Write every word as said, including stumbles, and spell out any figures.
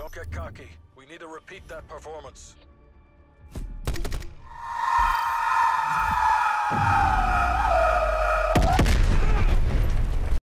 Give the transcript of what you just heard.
Don't get cocky. We need to repeat that performance.